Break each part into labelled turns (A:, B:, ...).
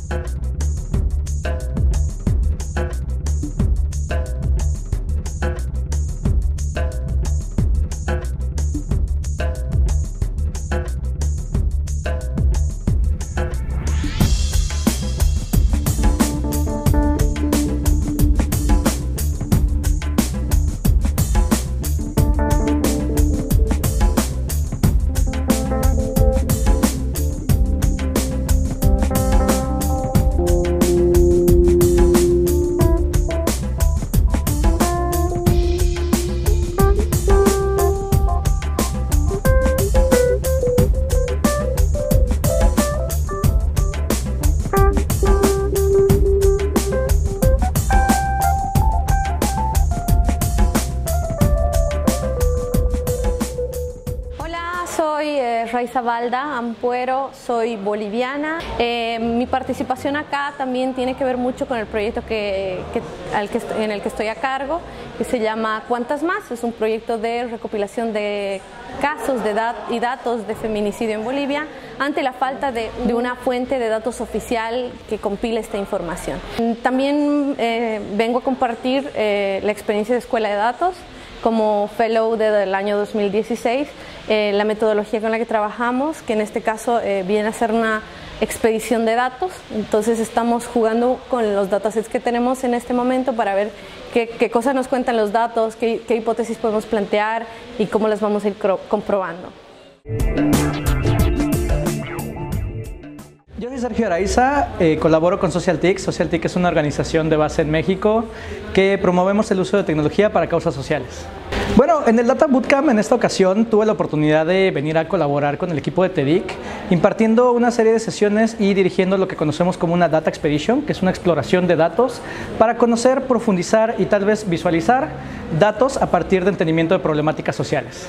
A: Soy Raiza Balda Ampuero, soy boliviana. Mi participación acá también tiene que ver mucho con el proyecto en el que estoy a cargo, que se llama Cuántas Más. Es un proyecto de recopilación de casos y datos de feminicidio en Bolivia ante la falta de una fuente de datos oficial que compile esta información. También vengo a compartir la experiencia de Escuela de Datos como fellow del año 2016, la metodología con la que trabajamos, que en este caso viene a ser una expedición de datos. Entonces estamos jugando con los datasets que tenemos en este momento para ver qué cosas nos cuentan los datos, qué hipótesis podemos plantear y cómo las vamos a ir comprobando.
B: Yo soy Sergio Araiza, colaboro con SocialTIC. SocialTIC es una organización de base en México que promovemos el uso de tecnología para causas sociales. Bueno, en el Data Bootcamp en esta ocasión tuve la oportunidad de venir a colaborar con el equipo de TEDIC, impartiendo una serie de sesiones y dirigiendo lo que conocemos como una Data Expedition, que es una exploración de datos para conocer, profundizar y tal vez visualizar datos a partir de entendimiento de problemáticas sociales.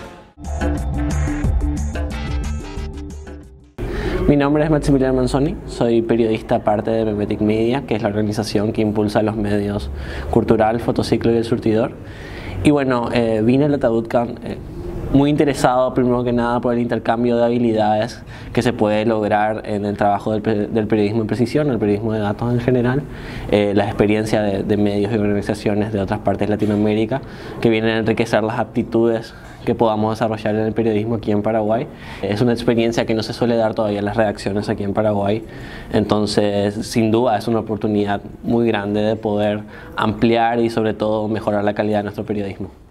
C: Mi nombre es Maximiliano Manzoni, soy periodista parte de Memetic Media, que es la organización que impulsa los medios Cultural, Fotociclo y El Surtidor. Y bueno, vine al Data Bootcamp muy interesado, primero que nada, por el intercambio de habilidades que se puede lograr en el trabajo del periodismo en precisión, el periodismo de datos en general, la experiencia de medios y organizaciones de otras partes de Latinoamérica que vienen a enriquecer las aptitudes que podamos desarrollar en el periodismo aquí en Paraguay. Es una experiencia que no se suele dar todavía en las redacciones aquí en Paraguay, entonces sin duda es una oportunidad muy grande de poder ampliar y sobre todo mejorar la calidad de nuestro periodismo.